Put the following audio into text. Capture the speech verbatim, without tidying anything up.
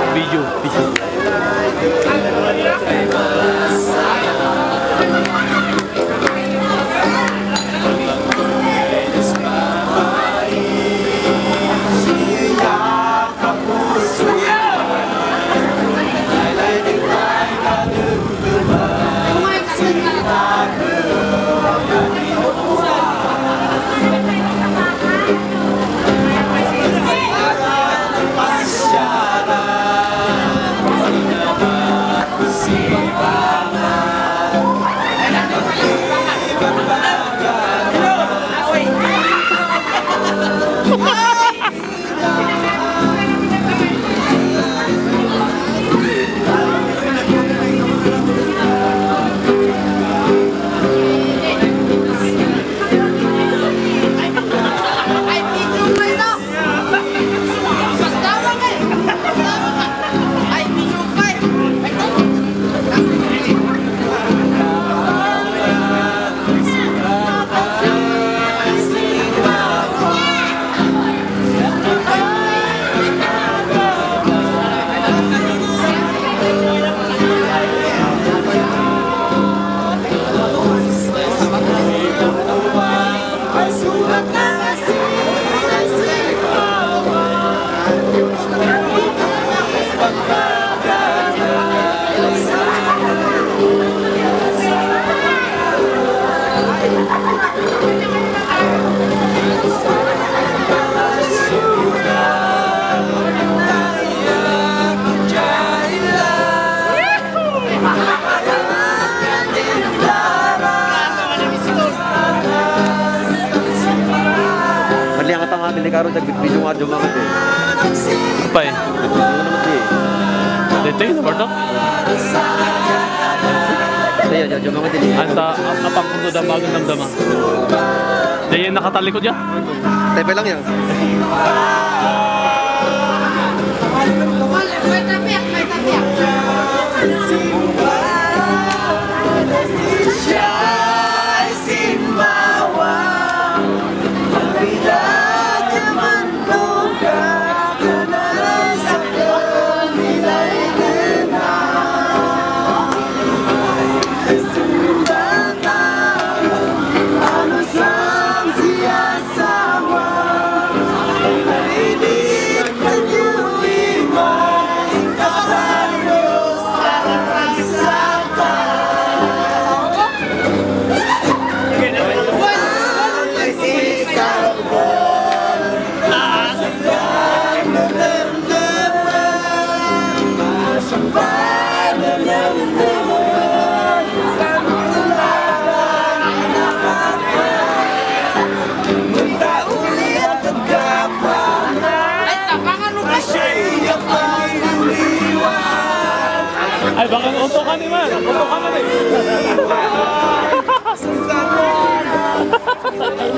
Video. Video. Hindi karon nagbibidyo nga dumangat eh. Apa eh? Nagbibidyo naman di eh. Dito yung number to? Daya, daya, dumangat din eh. Anta, apang kundo na bagong damdama. Daya yung nakatalikod yan? Tepe lang yan. May tapiak, may tapiak. Ay, baka uto ka naman. Uto ka naman eh.